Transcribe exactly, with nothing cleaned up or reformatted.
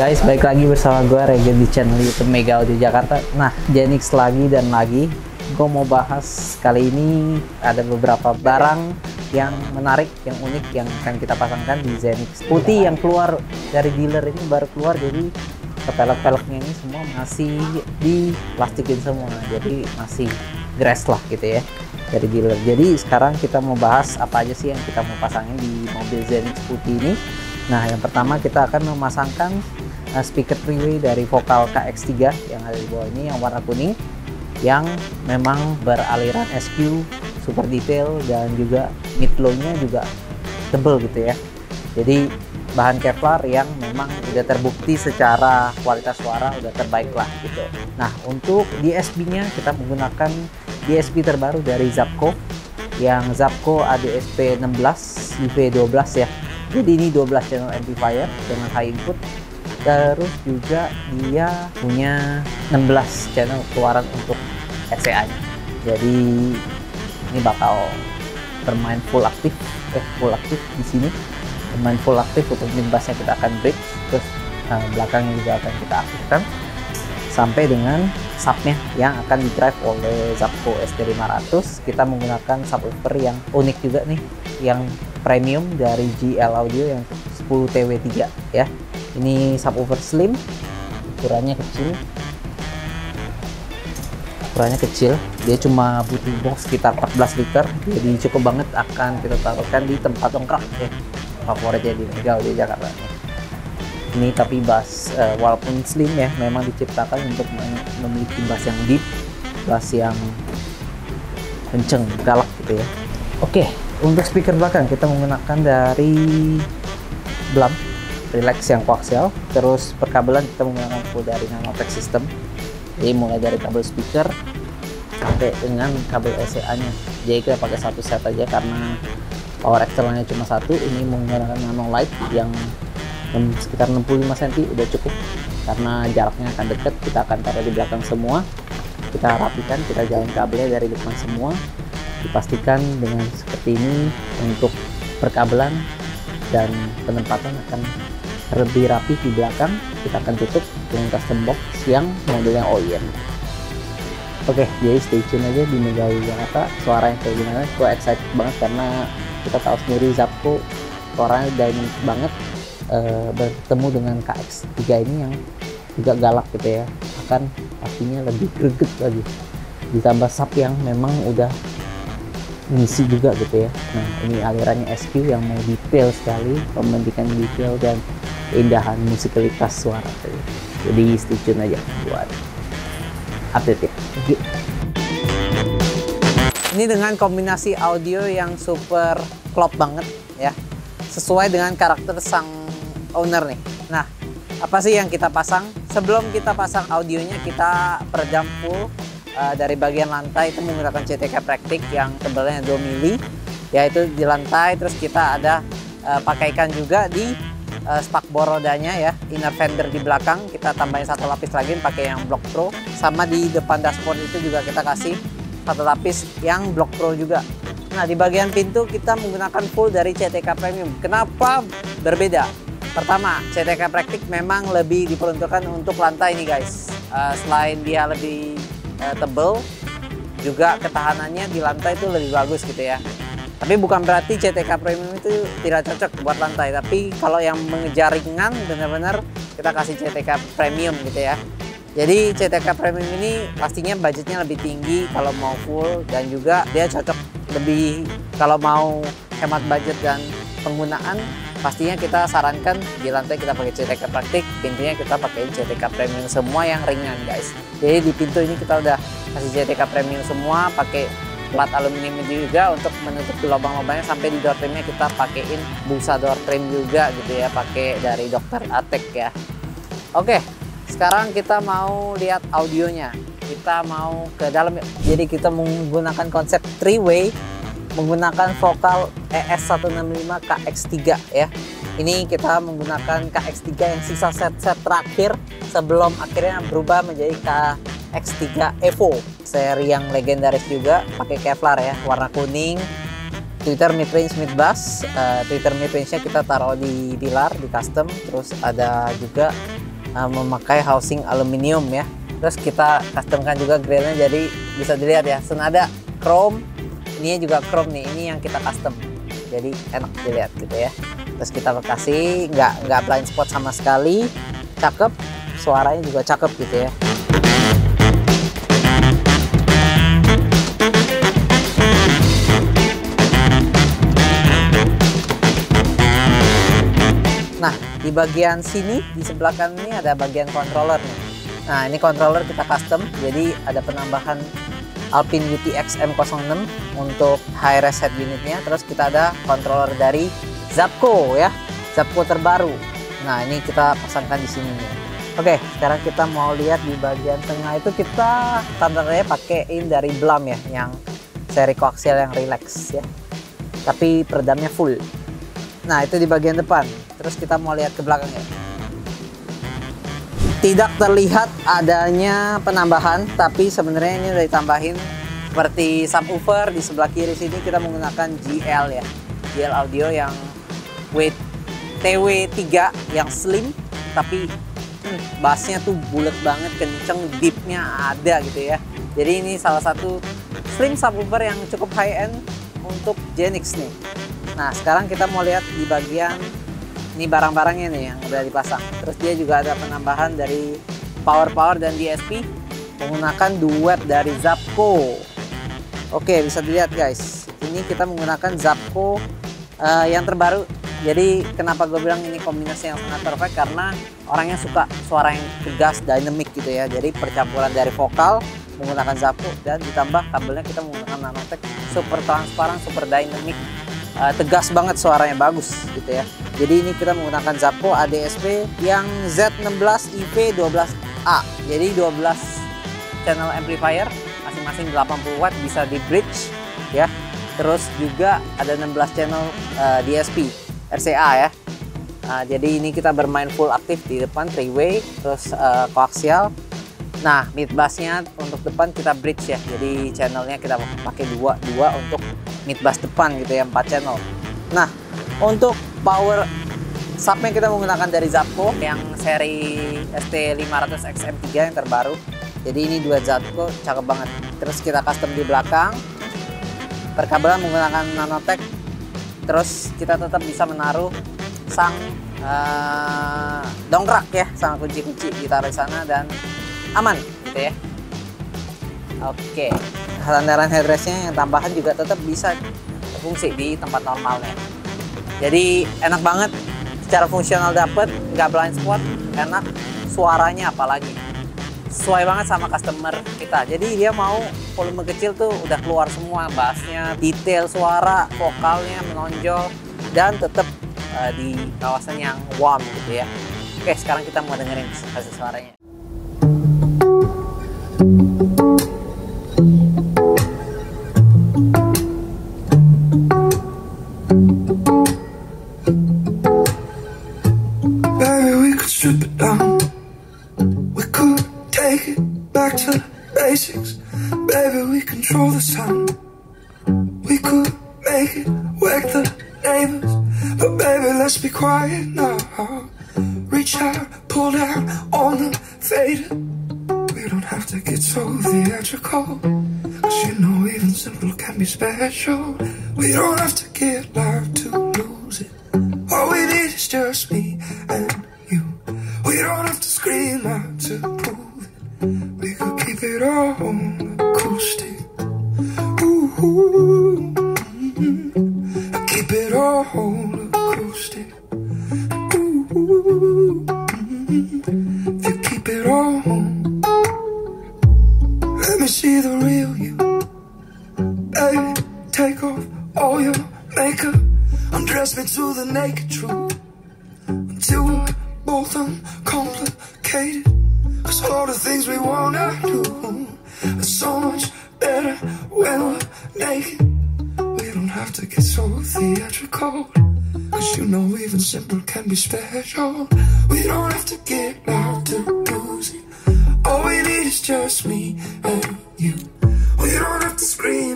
Guys, balik lagi bersama gue Regen di channel YouTube Mega Audio Jakarta. Nah, Genix lagi dan lagi gue mau bahas kali ini ada beberapa barang yang menarik, yang unik yang akan kita pasangkan di Genix putih yang keluar dari dealer ini baru keluar, jadi pelek-peleknya ini semua masih diplastikin semua, jadi masih grass lah gitu ya dari dealer. Jadi sekarang kita mau bahas apa aja sih yang kita mau pasangin di mobil Genix putih ini. Nah, yang pertama kita akan memasangkan uh, speaker three-way dari Vokal K X tiga yang ada di bawah ini, yang warna kuning, yang memang beraliran S Q super detail dan juga mid low-nya juga tebel gitu ya. Jadi bahan Kevlar yang memang udah terbukti secara kualitas suara udah terbaik lah gitu. Nah, untuk D S B-nya kita menggunakan D S B terbaru dari Zapco yang Zapco A D S P enam belas U V dua belas ya. Jadi ini dua belas channel amplifier dengan high input, terus juga dia punya enam belas channel keluaran untuk R C A nya. Jadi ini bakal bermain full aktif, eh full aktif di sini, bermain full aktif. Untuk mid bassnya kita akan bridge, terus uh, belakangnya juga akan kita aktifkan sampai dengan subnya yang akan di drive oleh Zapco S T lima ratus. Kita menggunakan subwoofer yang unik juga nih, yang premium dari G L Audio yang sepuluh T W tiga ya. Ini subwoofer slim, ukurannya kecil, ukurannya kecil. Dia cuma butuh box sekitar empat belas liter, jadi cukup banget akan kita taruhkan di tempat dongkrak ya, favoritnya di Mega Audio Jakarta. Ini tapi bass uh, walaupun slim ya, memang diciptakan untuk memiliki bass yang deep, bass yang kenceng, galak gitu ya. Oke, untuk speaker belakang kita menggunakan dari Blam Relax yang koaksial, terus perkabelan kita menggunakan full dari Nanotech System. Jadi mulai dari kabel speaker sampai dengan kabel S C A nya. Jadi kita pakai satu set aja karena power externalnya cuma satu. Ini menggunakan Nano Light yang sekitar enam puluh lima sentimeter udah cukup, karena jaraknya akan dekat. Kita akan taruh di belakang semua, kita rapikan, kita jalan kabelnya dari depan semua, dipastikan dengan seperti ini. Untuk perkabelan dan penempatan akan lebih rapi di belakang. Kita akan tutup dengan custom box yang modelnya O E M. Oke, jadi stay tune aja di Mega Audio Jakarta. Suara yang kayak gimana, gue excited banget karena kita tahu sendiri Zapco suaranya dynamic banget. Uh, bertemu dengan K X tiga ini yang juga galak gitu ya, akan pastinya lebih greget lagi, ditambah sub yang memang udah ngisi juga gitu ya. Nah, ini alirannya S Q yang mau detail sekali, membandingkan detail dan keindahan musikalitas suara tadi. Jadi stay tune aja buat update ya. Thank you. Ini dengan kombinasi audio yang super klop banget ya, sesuai dengan karakter sang owner nih. Nah, apa sih yang kita pasang? Sebelum kita pasang audionya, kita peredam full uh, dari bagian lantai itu menggunakan C T K Praktik yang tebalnya dua mili, yaitu di lantai. Terus kita ada uh, pakaikan juga di uh, spakbor rodanya ya, inner fender di belakang. Kita tambahin satu lapis lagi pakai yang Block Pro, sama di depan dashboard itu juga kita kasih satu lapis yang Block Pro juga. Nah, di bagian pintu kita menggunakan full dari C T K Premium. Kenapa berbeda? Pertama, C T K Praktik memang lebih diperuntukkan untuk lantai nih guys. Uh, selain dia lebih uh, tebel, juga ketahanannya di lantai itu lebih bagus gitu ya. Tapi bukan berarti C T K Premium itu tidak cocok buat lantai. Tapi kalau yang mengejar ringan, benar-benar kita kasih C T K Premium gitu ya. Jadi C T K Premium ini pastinya budgetnya lebih tinggi kalau mau full, dan juga dia cocok lebih kalau mau hemat budget dan penggunaan. Pastinya kita sarankan di lantai kita pakai C T K Praktik, pintunya kita pakai C T K Premium semua yang ringan guys. Jadi di pintu ini kita udah kasih C T K Premium semua, pakai plat aluminium juga untuk menutup lubang-lubangnya. Sampai di door trimnya kita pakein busa door trim juga gitu ya, pakai dari dokter Atek ya. Oke, sekarang kita mau lihat audionya. Kita mau ke dalam. Jadi kita menggunakan konsep three way, menggunakan Vokal E S seratus enam puluh lima K X tiga ya. Ini kita menggunakan K X tiga yang sisa set-set terakhir sebelum akhirnya berubah menjadi K X tiga Evo, seri yang legendaris juga, pakai Kevlar ya, warna kuning. Tweeter mid range mid bass, uh, tweeter mid range nya kita taruh di pilar di custom. Terus ada juga uh, memakai housing aluminium ya. Terus kita customkan juga grillnya, jadi bisa dilihat ya, senada chrome, ini juga chrome nih, ini yang kita custom, jadi enak dilihat gitu ya. Terus kita kasih nggak nggak blind spot sama sekali, cakep, suaranya juga cakep gitu ya. Nah, di bagian sini di sebelah kanan ini ada bagian controller nih. Nah, ini controller kita custom, jadi ada penambahan Alpine U T X M nol enam untuk high res head unitnya. Terus kita ada controller dari Zapco ya, Zapco terbaru. Nah, ini kita pasangkan di sini nih. Oke, sekarang kita mau lihat di bagian tengah itu kita standarnya pakaiin dari Blam ya, yang seri koaksial yang relax ya. Tapi peredamnya full. Nah, itu di bagian depan. Terus kita mau lihat ke belakangnya. Tidak terlihat adanya penambahan, tapi sebenarnya ini udah ditambahin seperti subwoofer. Di sebelah kiri sini kita menggunakan G L ya, G L audio yang weight T W tiga yang slim, tapi hmm, bassnya tuh bulat banget, kenceng, deepnya ada gitu ya. Jadi ini salah satu slim subwoofer yang cukup high end untuk Genix nih. Nah, sekarang kita mau lihat di bagian ini barang-barangnya nih yang udah dipasang. Terus dia juga ada penambahan dari power-power dan D S P menggunakan duet dari Zapco. Oke, bisa dilihat guys. Ini kita menggunakan Zapco uh, yang terbaru. Jadi kenapa gue bilang ini kombinasi yang sangat perfect, karena orangnya suka suara yang tegas, dynamic gitu ya. Jadi percampuran dari vokal menggunakan Zapco dan ditambah kabelnya kita menggunakan Nanotech, super transparan, super dynamic. Uh, tegas banget, suaranya bagus gitu ya. Jadi ini kita menggunakan Zapco A D S P yang Z enam belas I P dua belas A. Jadi dua belas channel amplifier, masing-masing delapan puluh watt, bisa di bridge ya. Terus juga ada enam belas channel uh, D S P R C A ya. Uh, jadi ini kita bermain full aktif di depan, three way, terus uh, koaksial. Nah, mid bassnya untuk depan kita bridge ya, jadi channelnya kita pakai dua dua untuk mid bass depan gitu ya, empat channel. Nah, untuk power subnya kita menggunakan dari Zapco yang seri S T lima ratus X M tiga yang terbaru. Jadi ini dua Zapco, cakep banget. Terus kita custom di belakang, perkabelan menggunakan Nanotech. Terus kita tetap bisa menaruh sang uh, dongkrak ya, sama kunci-kunci ditaruh di sana dan aman gitu ya. Oke, sandaran headrestnya yang tambahan juga tetap bisa berfungsi di tempat normalnya. Jadi enak banget, secara fungsional dapet, nggak blind spot, enak, suaranya apalagi sesuai banget sama customer kita. Jadi dia mau volume kecil tuh udah keluar semua, bassnya, detail suara, vokalnya menonjol, dan tetap uh, di kawasan yang warm gitu ya. Oke, sekarang kita mau dengerin hasil suaranya. Strip it down. We could take it back to basics. Baby, we control the sun. We could make it wake the neighbors. But baby, let's be quiet now. Reach out, pull down on the fader. We don't have to get so theatrical, cause you know even simple can be special. We don't have to get loud to lose it. All we need is just me and you. We don't have to scream out to prove it. We could keep it all acoustic. Ooh, ooh, mm-hmm. Keep it all acoustic. Ooh, ooh, mm-hmm. If you keep it all, let me see the real you. Baby, take off all your makeup, undress me to the naked truth, until we're both uncomplicated. Cause all the things we wanna do are so much better when we're naked. We don't have to get so theatrical, cause you know even simple can be special. We don't have to get loud to lose it. All we need is just me and you. We don't have to scream